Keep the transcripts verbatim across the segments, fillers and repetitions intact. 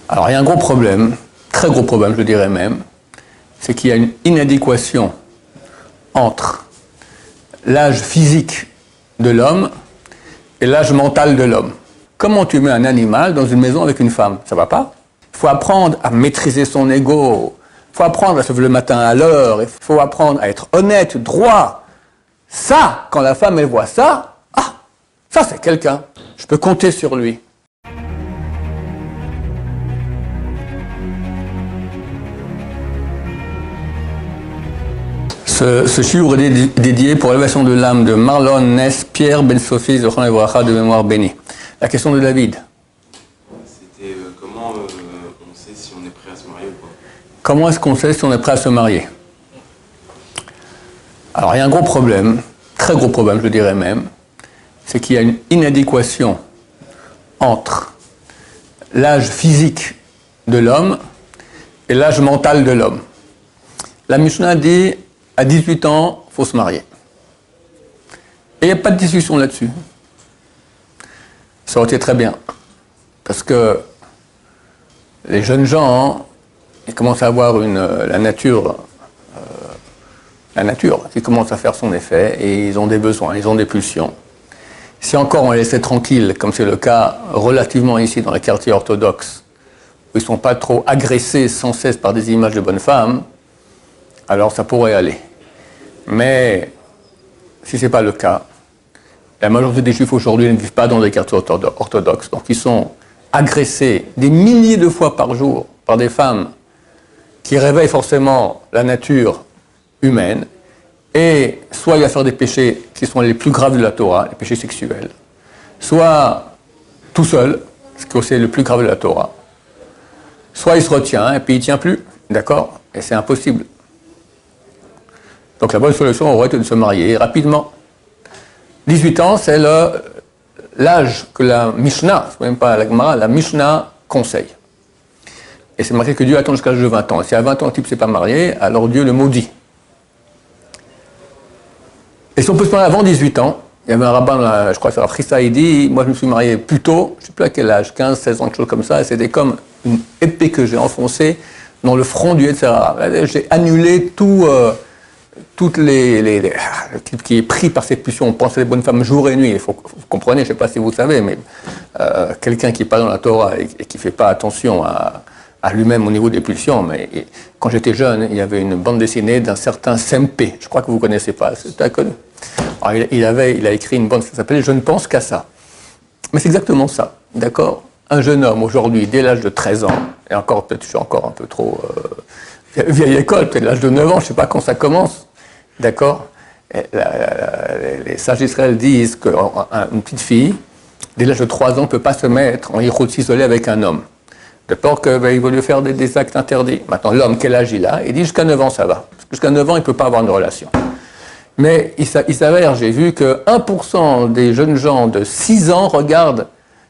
Alors il y a un gros problème, très gros problème je dirais même, c'est qu'il y a une inadéquation entre l'âge physique de l'homme et l'âge mental de l'homme. Comment tu mets un animal dans une maison avec une femme? Ça va pas? Il faut apprendre à maîtriser son ego, il faut apprendre à se lever le matin à l'heure, il faut apprendre à être honnête, droit. Ça, quand la femme elle voit ça, ah, ça c'est quelqu'un, je peux compter sur lui. Ce, ce shiur est dédié pour l'élévation de l'âme de Marlon Ness Pierre Ben Sophie Zochran Evracha de mémoire bénie. La question de David. C'était euh, comment euh, on sait si on est prêt à se marier ou pas? Comment est-ce qu'on sait si on est prêt à se marier? Alors il y a un gros problème, très gros problème je dirais même, c'est qu'il y a une inadéquation entre l'âge physique de l'homme et l'âge mental de l'homme. La Mishnah dit à dix-huit ans, il faut se marier. Et il n'y a pas de discussion là-dessus. Ça aurait été très bien. Parce que les jeunes gens, ils commencent à avoir une, la nature, euh, la nature qui commence à faire son effet et ils ont des besoins, ils ont des pulsions. Si encore on les laissait tranquilles, comme c'est le cas relativement ici dans les quartiers orthodoxes, où ils ne sont pas trop agressés sans cesse par des images de bonnes femmes, alors ça pourrait aller. Mais si ce n'est pas le cas, la majorité des juifs aujourd'hui ne vivent pas dans des quartiers orthodoxes, donc ils sont agressés des milliers de fois par jour par des femmes qui réveillent forcément la nature humaine, et soit il va faire des péchés qui sont les plus graves de la Torah, les péchés sexuels, soit tout seul, ce qui est aussi le plus grave de la Torah, soit il se retient et puis il ne tient plus, d'accord? Et c'est impossible. Donc la bonne solution aurait été de se marier rapidement. dix-huit ans, c'est l'âge que la Mishnah, c'est même pas la Gemara, la Mishnah conseille. Et c'est marqué que Dieu attend jusqu'à l'âge de vingt ans. Et si à vingt ans le type ne s'est pas marié, alors Dieu le maudit. Et si on peut se marier avant dix-huit ans, il y avait un rabbin, je crois que c'est Rissa, il dit, moi je me suis marié plus tôt, je ne sais plus à quel âge, quinze, seize ans, quelque chose comme ça, et c'était comme une épée que j'ai enfoncée dans le front du Yetzer Hara. J'ai annulé tout... Euh, toutes les, les, les le type qui est pris par cette pulsion, on pense à les bonnes femmes jour et nuit, il faut, vous comprenez, je ne sais pas si vous savez, mais euh, quelqu'un qui n'est pas dans la Torah et, et qui ne fait pas attention à, à lui-même au niveau des pulsions, mais et, quand j'étais jeune, il y avait une bande dessinée d'un certain Sempé, je crois que vous ne connaissez pas, c'est connu. Alors, il, il, avait, il a écrit une bande, ça s'appelait « Je ne pense qu'à ça ». Mais c'est exactement ça, d'accord? Un jeune homme aujourd'hui, dès l'âge de treize ans, et encore peut-être je suis encore un peu trop euh, vieille école, peut-être l'âge de neuf ans, je ne sais pas quand ça commence, d'accord? Les sages d'Israël disent qu'une petite fille, dès l'âge de trois ans, ne peut pas se mettre en hirout s'isoler avec un homme. De peur qu'il ben, va lui faire des, des actes interdits. Maintenant, l'homme, quel âge il a? Il dit jusqu'à neuf ans, ça va. Jusqu'à neuf ans, il ne peut pas avoir une relation. Mais il s'avère, j'ai vu que un pour cent des jeunes gens de six ans regardent,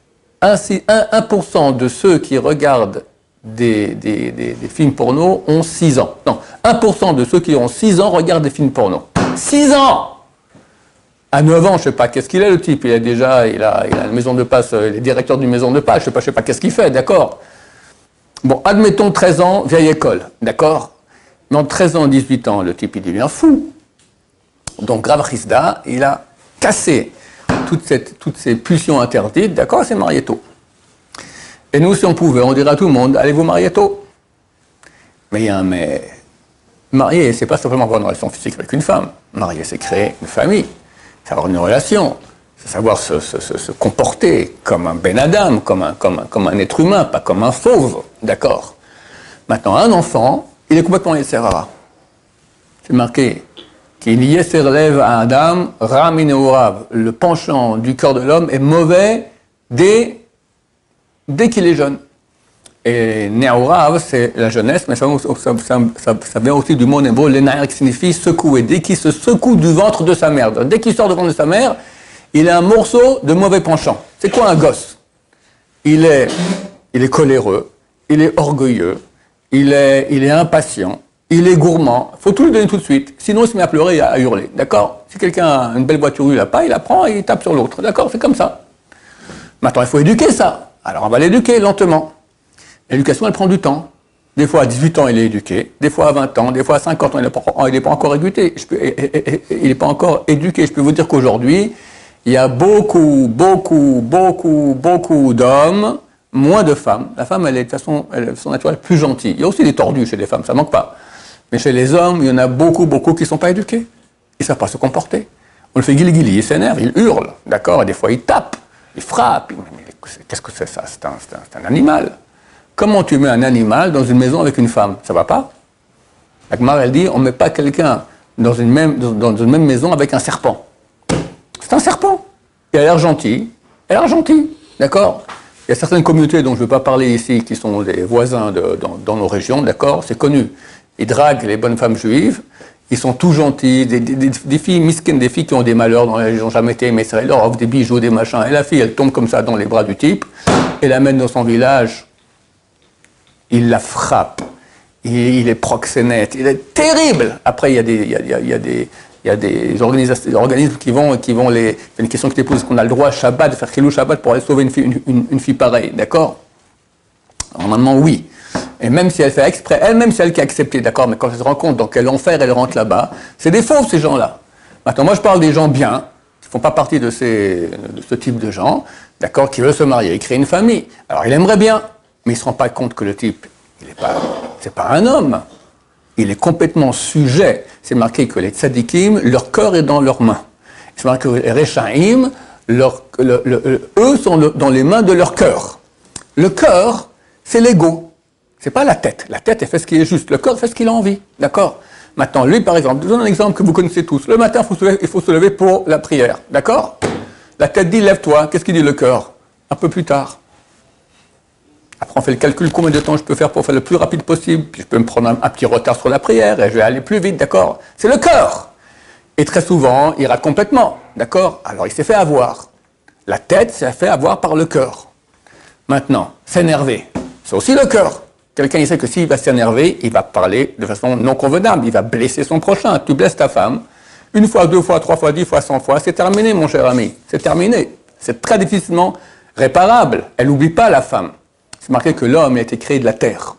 un pour cent de ceux qui regardent Des, des, des, des films porno ont six ans. Non, un pour cent de ceux qui ont six ans regardent des films porno. six ans! À neuf ans, je ne sais pas qu'est-ce qu'il est le type. Il a déjà, il a, il a une maison de passe, il est directeur d'une maison de passe, je ne sais pas, je sais pas qu'est-ce qu'il fait, d'accord? Bon, admettons treize ans, vieille école, d'accord? Mais entre treize ans et dix-huit ans, le type, il devient fou. Donc, Rav Chisda, il a cassé toute cette, toutes ces pulsions interdites, d'accord? Il s'est marié tôt. Et nous, si on pouvait, on dirait à tout le monde, allez vous marier tôt. Mais il y a un mais. Marier, c'est pas simplement avoir une relation physique avec une femme. Marier, c'est créer une famille, c'est avoir une relation, c'est savoir se, se, se, se comporter comme un Ben Adam, comme un, comme, un, comme un être humain, pas comme un fauve, d'accord? Maintenant, un enfant, il est complètement Yetzer Hara. C'est marqué qu'il Yetzer Lev à Adam, Ra Mineurav. Le penchant du cœur de l'homme est mauvais dès dès qu'il est jeune. Et Ne'orav, c'est la jeunesse, mais ça, ça, ça, ça vient aussi du mot hébreu, l'enaïr, qui signifie secouer. Dès qu'il se secoue du ventre de sa mère, dès qu'il sort du ventre de sa mère, il a un morceau de mauvais penchant. C'est quoi un gosse? Il est, il est coléreux, il est orgueilleux, il est, il est impatient, il est gourmand. Il faut tout lui donner tout de suite. Sinon, il se met à pleurer et à hurler. D'accord? Si quelqu'un a une belle voiture, il l'a pas, il la prend et il tape sur l'autre. D'accord? C'est comme ça. Maintenant, il faut éduquer ça. Alors, on va l'éduquer lentement. L'éducation, elle prend du temps. Des fois, à dix-huit ans, il est éduqué. Des fois, à vingt ans. Des fois, à cinquante ans, il n'est pas, il est pas encore éduqué. Je peux, il n'est pas encore éduqué. Je peux vous dire qu'aujourd'hui, il y a beaucoup, beaucoup, beaucoup, beaucoup d'hommes, moins de femmes. La femme, elle est de façon, elle est de façon naturelle plus gentille. Il y a aussi des tordus chez les femmes, ça manque pas. Mais chez les hommes, il y en a beaucoup, beaucoup qui ne sont pas éduqués. Ils ne savent pas se comporter. On le fait guili-guili, il s'énerve, il hurle, d'accord, et des fois il tape, il frappe. Qu'est-ce que c'est ça? C'est un, un, un animal. Comment tu mets un animal dans une maison avec une femme? Ça ne va pas? La Gemara, elle dit, on ne met pas quelqu'un dans une même, dans, dans une même maison avec un serpent. C'est un serpent. Il a l'air gentil, elle a l'air gentille, d'accord? Il y a certaines communautés dont je ne veux pas parler ici, qui sont des voisins de, dans, dans nos régions, d'accord? C'est connu. Ils draguent les bonnes femmes juives, ils sont tout gentils, des, des, des filles misquines, des filles qui ont des malheurs, dont elles n'ont jamais été aimées, ça leur offre des bijoux, des machins, et la fille, elle tombe comme ça dans les bras du type, et l'amène dans son village, il la frappe, il, il est proxénète, il est terrible. Après, il y a des, il y a, il y a, il y a des, il y a des organismes qui vont, qui vont les... C'est une question qui te pose, est-ce qu'on a le droit à Shabbat, de faire Chilou Shabbat pour aller sauver une fille, une, une, une fille pareille, d'accord? Normalement, oui. Et même si elle fait exprès, elle-même c'est elle qui a accepté, d'accord, mais quand elle se rend compte dans quel enfer elle rentre là-bas, c'est des faux ces gens-là. Maintenant, moi je parle des gens bien, qui ne font pas partie de, ces, de ce type de gens, d'accord, qui veulent se marier, créer une famille. Alors il aimerait bien, mais il ne se rend pas compte que le type, il n'est pas, c'est pas un homme. Il est complètement sujet. C'est marqué que les tzadikim, leur cœur est dans leurs mains. C'est marqué que les rechaim, leur, le, le, le, eux sont le, dans les mains de leur cœur. Le cœur, c'est l'ego. C'est pas la tête. La tête, elle fait ce qui est juste. Le corps fait ce qu'il a envie. D'accord? Maintenant, lui, par exemple, je vous donne un exemple que vous connaissez tous. Le matin, il faut se lever, il faut se lever pour la prière. D'accord? La tête dit, lève-toi. Qu'est-ce qu'il dit le cœur? Un peu plus tard. Après, on fait le calcul, combien de temps je peux faire pour faire le plus rapide possible. Puis je peux me prendre un, un petit retard sur la prière et je vais aller plus vite. D'accord? C'est le cœur. Et très souvent, il rate complètement. D'accord? Alors, il s'est fait avoir. La tête s'est fait avoir par le cœur. Maintenant, s'énerver. C'est aussi le cœur. Quelqu'un, il sait que s'il va s'énerver, il va parler de façon non convenable, il va blesser son prochain. Tu blesses ta femme, une fois, deux fois, trois fois, dix fois, cent fois, c'est terminé, mon cher ami. C'est terminé. C'est très difficilement réparable. Elle n'oublie pas la femme. C'est marqué que l'homme a été créé de la terre.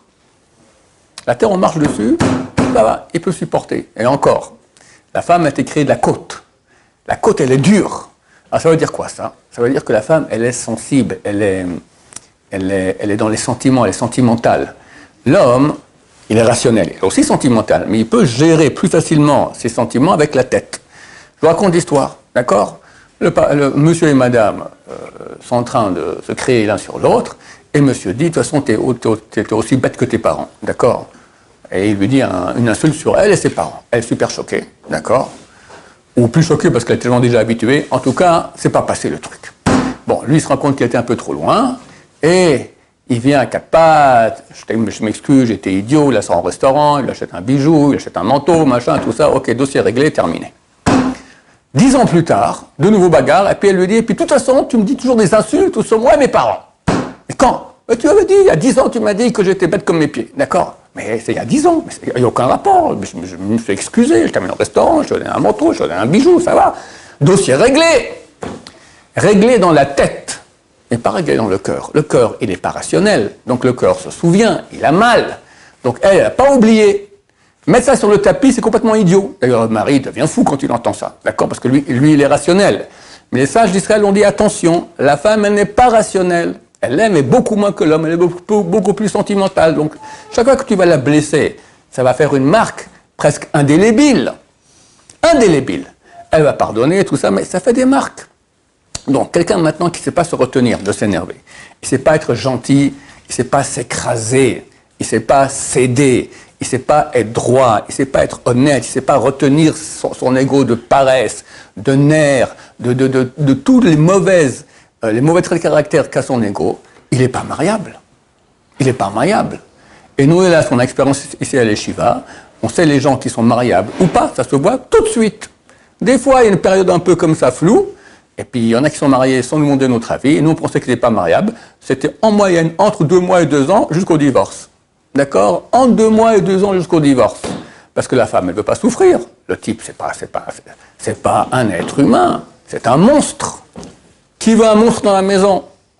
La terre, on marche dessus, ça va, il peut supporter. Et encore, la femme a été créée de la côte. La côte, elle est dure. Alors ça veut dire quoi, ça? Ça veut dire que la femme, elle est sensible, elle est, elle est, elle est dans les sentiments, elle est sentimentale. L'homme, il est rationnel, il est aussi sentimental, mais il peut gérer plus facilement ses sentiments avec la tête. Je vous raconte l'histoire, d'accord? le, le monsieur et madame euh, sont en train de se créer l'un sur l'autre, et monsieur dit, de toute façon, t'es, t'es, t'es aussi bête que tes parents, d'accord? Et il lui dit un, une insulte sur elle et ses parents. Elle est super choquée, d'accord? Ou plus choquée parce qu'elle est tellement déjà habituée. En tout cas, c'est pas passé le truc. Bon, lui, il se rend compte qu'il était un peu trop loin, et il vient à quatre pattes, je m'excuse, j'étais idiot, il sort en restaurant, il achète un bijou, il achète un manteau, machin, tout ça, ok, dossier réglé, terminé. Dix ans plus tard, de nouveau bagarre, et puis elle lui dit, et puis de toute façon, tu me dis toujours des insultes sur moi et mes parents. Mais quand? Mais tu avais dit, il y a dix ans, tu m'as dit que j'étais bête comme mes pieds, d'accord? Mais c'est il y a dix ans, il n'y a aucun rapport, je, je, je me suis excusé, je t'amène au restaurant, je te donne un manteau, je te donne un bijou, ça va. Dossier réglé. Réglé dans la tête. Mais pas réglé dans le cœur. Le cœur, il n'est pas rationnel. Donc le cœur se souvient, il a mal. Donc elle, elle n'a pas oublié. Mettre ça sur le tapis, c'est complètement idiot. D'ailleurs, le mari devient fou quand il entend ça. D'accord? Parce que lui, lui, il est rationnel. Mais les sages d'Israël ont dit, attention, la femme, elle n'est pas rationnelle. Elle l'aime, mais beaucoup moins que l'homme. Elle est beaucoup, beaucoup plus sentimentale. Donc, chaque fois que tu vas la blesser, ça va faire une marque presque indélébile. Indélébile. Elle va pardonner, tout ça, mais ça fait des marques. Donc, quelqu'un maintenant qui ne sait pas se retenir de s'énerver, il ne sait pas être gentil, il ne sait pas s'écraser, il ne sait pas céder, il ne sait pas être droit, il ne sait pas être honnête, il ne sait pas retenir son, son ego de paresse, de nerfs, de, de, de, de tous les mauvaises, euh, les mauvais traits de caractère qu'a son ego, il n'est pas mariable. Il n'est pas mariable. Et nous, là, son expérience ici à l'Yeshiva, on sait les gens qui sont mariables ou pas, ça se voit tout de suite. Des fois, il y a une période un peu comme ça floue, et puis il y en a qui sont mariés sans nous demander notre avis, et nous on pensait qu'ils n'étaient pas mariables. C'était en moyenne entre deux mois et deux ans jusqu'au divorce. D'accord? Entre deux mois et deux ans jusqu'au divorce. Parce que la femme, elle ne veut pas souffrir. Le type, c'est pas, c'est pas, c'est pas un être humain, c'est un monstre. Qui veut un monstre dans la maison?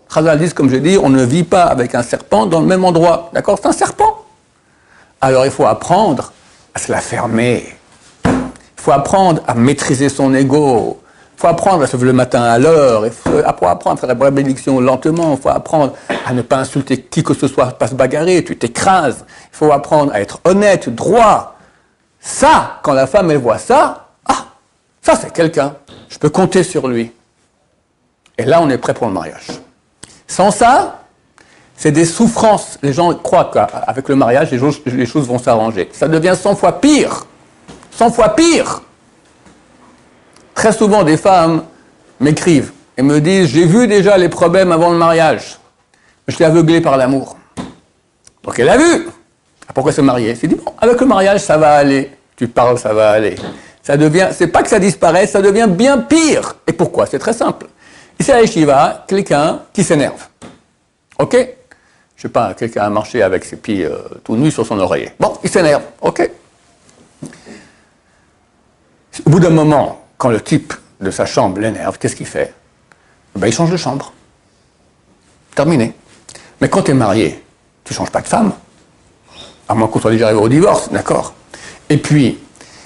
Chazal disent, comme je dis, on ne vit pas avec un serpent dans le même endroit. D'accord? C'est un serpent. Alors il faut apprendre à se la fermer. Il faut apprendre à maîtriser son ego. Il faut apprendre à se lever le matin à l'heure. Il faut apprendre à faire la bénédiction lentement. Il faut apprendre à ne pas insulter qui que ce soit, pas se bagarrer. Tu t'écrases. Il faut apprendre à être honnête, droit. Ça, quand la femme elle voit ça, ah, ça c'est quelqu'un. Je peux compter sur lui. Et là, on est prêt pour le mariage. Sans ça, c'est des souffrances. Les gens croient qu'avec le mariage, les choses, les choses vont s'arranger. Ça devient cent fois pire. cent fois pire. Très souvent, des femmes m'écrivent et me disent « J'ai vu déjà les problèmes avant le mariage. Je suis aveuglé par l'amour. » Donc elle a vu. Pourquoi se marier? C'est dit « Bon, avec le mariage, ça va aller. Tu parles, ça va aller. » Ça devient, c'est pas que ça disparaît, ça devient bien pire. Et pourquoi? C'est très simple. Ici à Yeshiva, quelqu'un qui s'énerve. Ok? Je sais pas, quelqu'un a marché avec ses pieds euh, tout nus sur son oreiller. Bon, il s'énerve. Ok? Au bout d'un moment, quand le type de sa chambre l'énerve, qu'est-ce qu'il fait? Ben, il change de chambre. Terminé. Mais quand tu es marié, tu ne changes pas de femme. À moins qu'on soit déjà arrivé au divorce, d'accord? Et puis,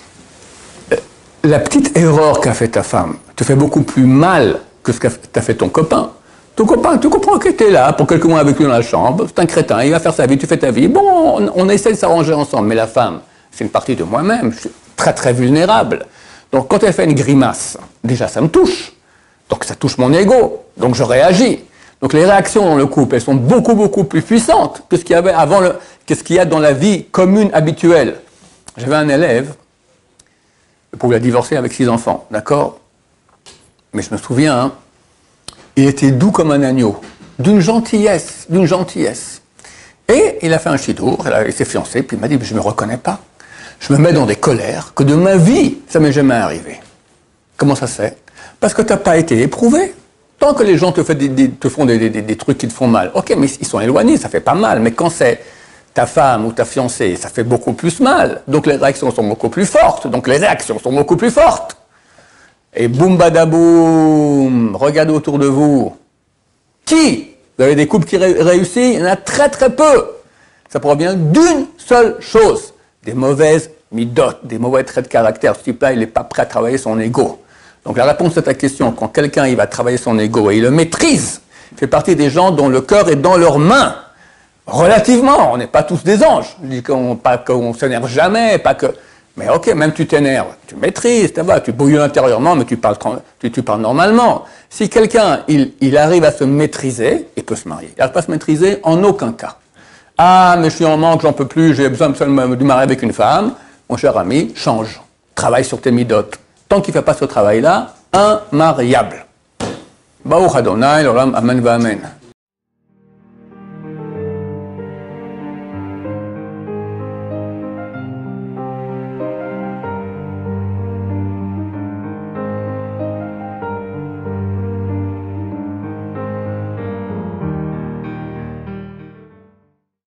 la petite erreur qu'a fait ta femme te fait beaucoup plus mal que ce qu'a fait ton copain. Ton copain, tu comprends que tu es là pour quelques mois avec lui dans la chambre, c'est un crétin, il va faire sa vie, tu fais ta vie. Bon, on, on essaie de s'arranger ensemble, mais la femme, c'est une partie de moi-même, je suis très très vulnérable. Donc quand elle fait une grimace, déjà ça me touche. Donc ça touche mon ego, donc je réagis. Donc les réactions dans le couple, elles sont beaucoup beaucoup plus puissantes que ce qu'il y avait avant le, qu'est-ce qu'il y a dans la vie commune habituelle. J'avais un élève, pour la divorcer avec six enfants, d'accord? Mais je me souviens, hein, il était doux comme un agneau, d'une gentillesse, d'une gentillesse. Et il a fait un chidour, il s'est fiancé, puis il m'a dit, je ne me reconnais pas. Je me mets dans des colères que de ma vie, ça m'est jamais arrivé. Comment ça se fait? Parce que tu n'as pas été éprouvé. Tant que les gens te, fait des, des, te font des, des, des trucs qui te font mal, ok, mais ils sont éloignés, ça fait pas mal. Mais quand c'est ta femme ou ta fiancée, ça fait beaucoup plus mal. Donc les réactions sont beaucoup plus fortes. Donc les réactions sont beaucoup plus fortes. Et boum badaboum, regardez autour de vous. Qui? Vous avez des couples qui ré réussissent? Il y en a très très peu. Ça provient d'une seule chose. Des mauvaises midotes, des mauvais traits de caractère. Ce type-là, il n'est pas prêt à travailler son ego. Donc la réponse à ta question, quand quelqu'un il va travailler son ego et il le maîtrise, il fait partie des gens dont le cœur est dans leurs mains. Relativement, on n'est pas tous des anges. Je dis qu'on pas qu'on s'énerve jamais, pas que... Mais ok, même tu t'énerves, tu maîtrises, tu bouilles intérieurement, mais tu parles, tu, tu parles normalement. Si quelqu'un, il, il arrive à se maîtriser, il peut se marier. Il n'arrive pas à se maîtriser en aucun cas. Ah, mais je suis en manque, j'en peux plus, j'ai besoin de me marier avec une femme. Mon cher ami, change. Travaille sur tes midotes. Tant qu'il ne fait pas ce travail-là, immariable. Baruch Adonai, l'olam, amen va amen.